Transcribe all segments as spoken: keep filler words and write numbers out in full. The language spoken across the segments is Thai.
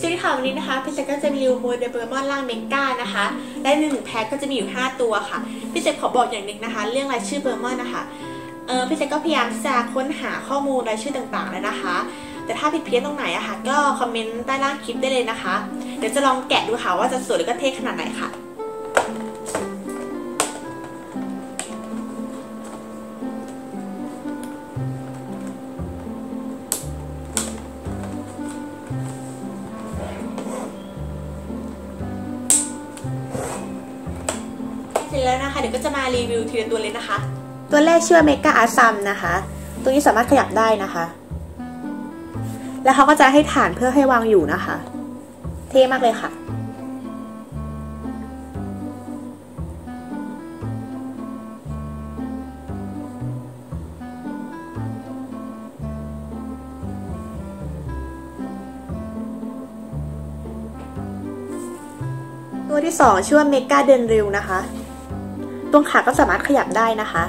วัสดีค่ะวันนี้นะคะพี่เจก็จะรีวิวโมเดลโปเกมอนร่างเมกานะคะและในหนึ่งแพ็คก็จะมีอยู่ห้าตัวค่ะพี่เจขอบอกอย่างหนึ่งนะคะเรื่องรายชื่อโปเกมอนนะคะเออพี่เจก็พยายามจะค้นหาข้อมูลรายชื่อต่างๆเลยนะคะแต่ถ้าผิดเพี้ยนตรงไหนอะค่ะก็คอมเมนต์ใต้ล่างคลิปได้เลยนะคะเดี๋ยวจะลองแกะดูค่ะว่าจะสวยหรือก็เท่ขนาดไหนค่ะเสร็จแล้วนะคะเดี๋ยวก็จะมารีวิวทีละตัวเลยนะคะตัวแรกชื่อว่าเมกาอาซัมนะคะตัวนี้สามารถขยับได้นะคะแล้วเขาก็จะให้ฐานเพื่อให้วางอยู่นะคะเท่มากเลยค่ะตัวที่สองชื่อว่าเมกาเดนริวนะคะตรงขาก็สามารถขยับได้นะคะ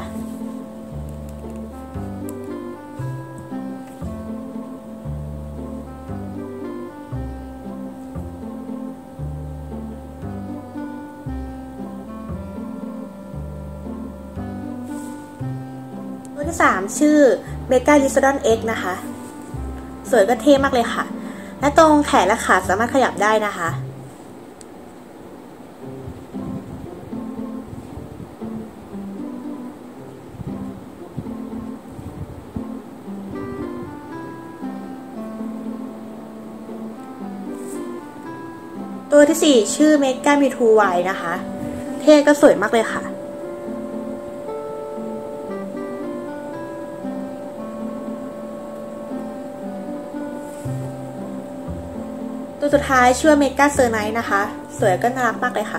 ตัวที่สามชื่อเมกาลิซดอนเอ็กนะคะสวยก็เท่มากเลยค่ะและตรงแขนและขาสามารถขยับได้นะคะตัวที่สี่ชื่อเมกามิทูไวนะคะเท่ก็สวยมากเลยค่ะตัวสุดท้ายชื่อเมกาเซอร์ไนท์นะคะสวยก็น่ารักมากเลยค่ะ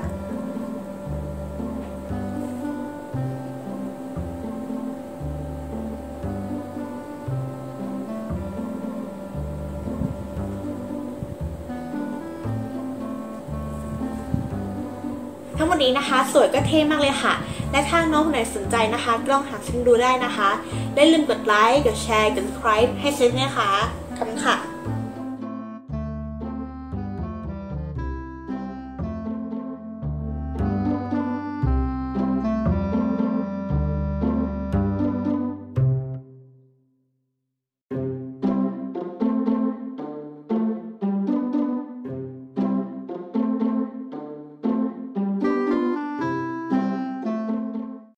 ทั้งหมดนี้นะคะสวยก็เท่มากเลยค่ะและถ้าน้องคนไหนสนใจนะคะก็ลองหาชมดูได้นะคะและอย่าลืมกดไลค์กดแชร์กด subscribe ให้เซนนะคะขอบคุณค่ะ